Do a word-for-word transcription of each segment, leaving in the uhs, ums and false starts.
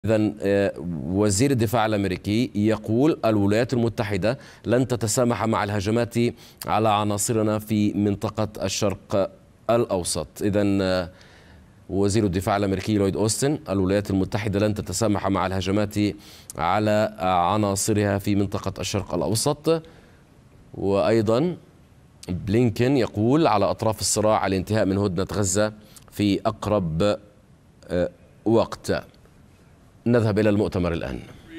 إذن وزير الدفاع الأمريكي يقول الولايات المتحدة لن تتسامح مع الهجمات على عناصرنا في منطقة الشرق الأوسط. إذن وزير الدفاع الأمريكي لويد أوستن: الولايات المتحدة لن تتسامح مع الهجمات على عناصرها في منطقة الشرق الأوسط. وأيضا بلينكن يقول على أطراف الصراع الانتهاء من هدنة غزة في أقرب وقت. نذهب إلى المؤتمر الآن.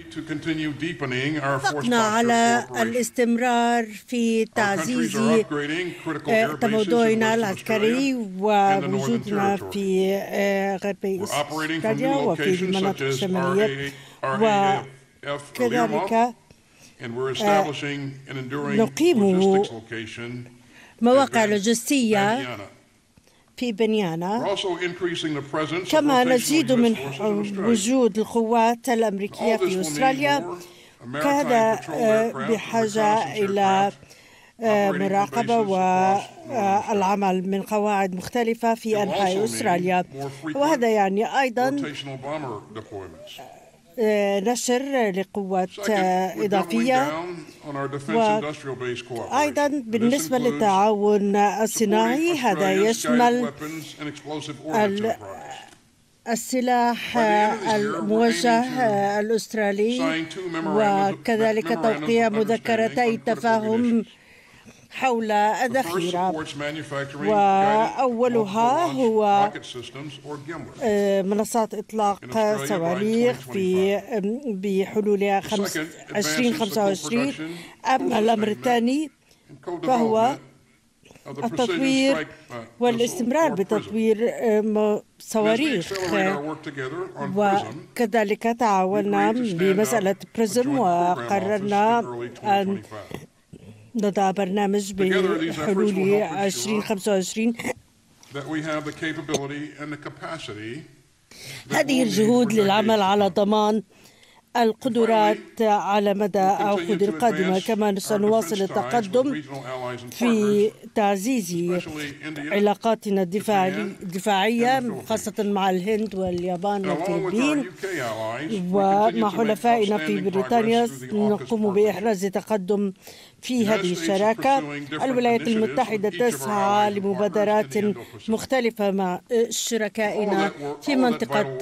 اتفقنا على الاستمرار في تعزيز تموضعنا العسكري ووجودنا في غرب استراليا وفي المناطق الشمالية، وكذلك نقيم مواقع لوجستية في بنيانا، كما نزيد من وجود القوات الأمريكية في أستراليا. كان بحاجة إلى مراقبة والعمل من قواعد مختلفة في أنحاء أستراليا، وهذا يعني أيضا نشر لقوات إضافية. وأيضا بالنسبة للتعاون الصناعي، هذا يشمل السلاح الموجه الأسترالي، وكذلك توقيع مذكرتي تفاهم حول الذخيرة، وأولها هو منصات إطلاق صواريخ في بحلول ألفين وخمسة وعشرين. أما الأمر الثاني فهو التطوير والاستمرار بتطوير صواريخ، وكذلك تعاوننا بمسألة بريزم، وقررنا أن نضع برنامج بحلول ألفين وخمسة وعشرين. هذه الجهود للعمل على ضمان القدرات على مدى العقود القادمة. كما سنواصل التقدم في تعزيز علاقاتنا الدفاعية، خاصة مع الهند واليابان والفلبين، ومع حلفائنا في بريطانيا نقوم بإحراز تقدم في هذه الشراكة. الولايات المتحدة تسعى لمبادرات مختلفة مع شركائنا في منطقة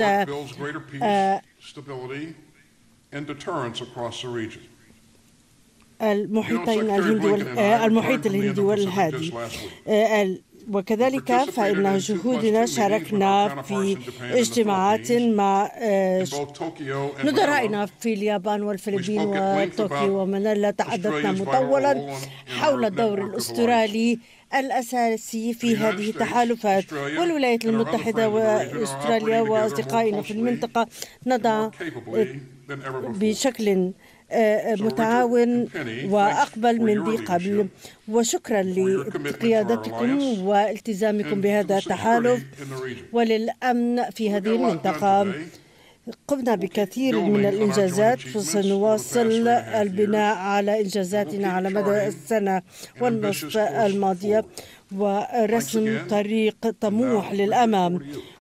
المحيطين الهندي المحيط الهندي والهادي. وكذلك فإن جهودنا شاركنا في اجتماعات مع نظرائنا في اليابان والفلبين وطوكيو ومانيلا. تحدثنا مطولا حول الدور الأسترالي الأساسي في هذه التحالفات، والولايات المتحدة وأستراليا وأصدقائنا في المنطقة نضع بشكل متعاون وأقبل من ذي قبل. وشكرا لقيادتكم والتزامكم بهذا التحالف وللأمن في هذه المنطقة. قمنا بكثير من الإنجازات، فسنواصل البناء على إنجازاتنا على مدى السنة والنصف الماضية ورسم طريق طموح للأمام.